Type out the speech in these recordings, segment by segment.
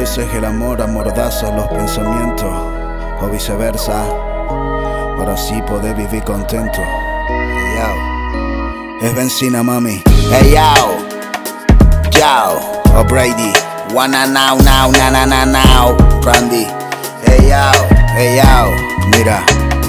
veces el amor amordaza los pensamientos, o viceversa, para así poder vivir contento. Hey, yo. Es benzina, mami. Hey, yo. Yo. Oh, Brady. Wanna now, now, na, na, na, now. Randy. Hey, yo. Hey, yo. Mira,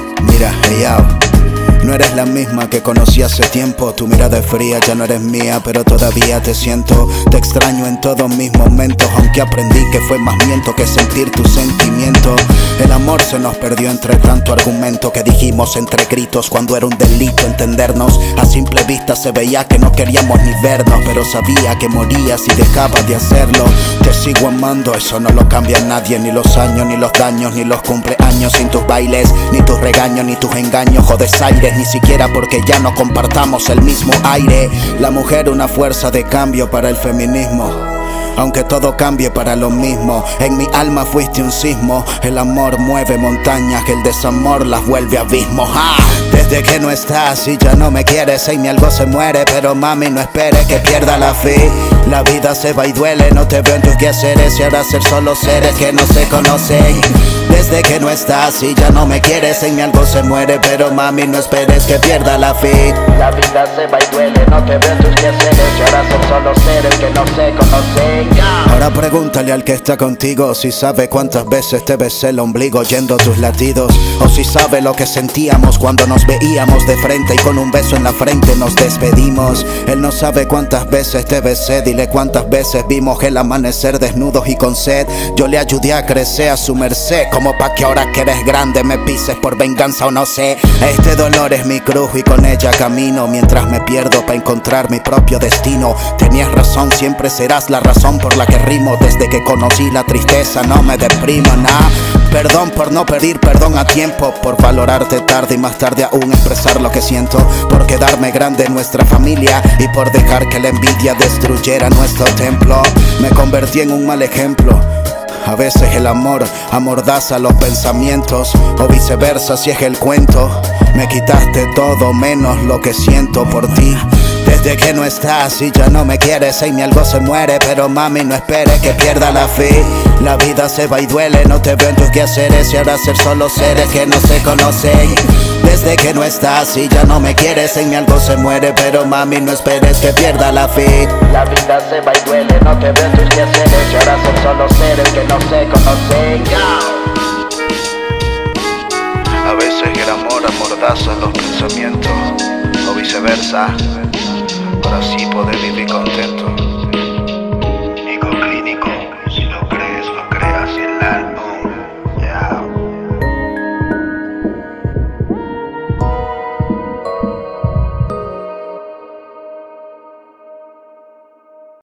hey, yo. No eres la misma que conocí hace tiempo. Tu mirada es fría, ya no eres mía, pero todavía te siento. Te extraño en todos mis momentos, aunque aprendí que fue más miento que sentir tus sentimientos. El amor se nos perdió entre tanto argumento que dijimos entre gritos cuando era un delito entendernos. A simple vista se veía que no queríamos ni vernos, pero sabía que morías si dejabas de hacerlo. Te sigo amando, eso no lo cambia nadie, ni los años, ni los daños, ni los cumpleaños, sin tus bailes, ni tus regaños, ni tus engaños o desaires. Ni siquiera porque ya no compartamos el mismo aire. La mujer una fuerza de cambio para el feminismo, aunque todo cambie para lo mismo. En mi alma fuiste un sismo. El amor mueve montañas, el desamor las vuelve abismos. Desde que no estás y ya no me quieres, en mi algo se muere, pero mami no esperes que pierda la fe. La vida se va y duele, no te veo en tus quehaceres y ahora ser solo seres que no se conocen. Desde que no estás y ya no me quieres, en mi algo se muere, pero mami no esperes que pierda la fe. La vida se va y duele, no te veo en tus quehaceres y ahora ser solo seres que no se conocen. Ahora pregúntale al que está contigo si sabe cuántas veces te besé el ombligo oyendo tus latidos, o si sabe lo que sentíamos cuando nos veíamos de frente y con un beso en la frente nos despedimos. Él no sabe cuántas veces te besé, dile cuántas veces vimos el amanecer desnudos y con sed. Yo le ayudé a crecer a su merced, como pa' que ahora que eres grande me pises por venganza o no sé. Este dolor es mi cruz y con ella camino mientras me pierdo pa' encontrar mi propio destino. Tenías razón, siempre serás la razón por la que rimo. Desde que conocí la tristeza no me deprimo, nah. Perdón por no pedir perdón a tiempo, por valorarte tarde y más tarde aún expresar lo que siento, por quedarme grande en nuestra familia y por dejar que la envidia destruyera nuestro templo. Me convertí en un mal ejemplo. A veces el amor amordaza los pensamientos, o viceversa si es el cuento. Me quitaste todo menos lo que siento por ti. Desde que no estás y ya no me quieres, en mi algo se muere, pero mami no esperes que pierda la fe. La vida se va y duele, no te veo en tus quehaceres y ahora ser solo seres que no se conocen. Desde que no estás y ya no me quieres, en mi algo se muere, pero mami no esperes que pierda la fe. La vida se va y duele, no te veo en tus quehaceres y ahora ser solo seres que no se conocen. A veces el amor amordaza los pensamientos, o viceversa, para así poder vivir contento.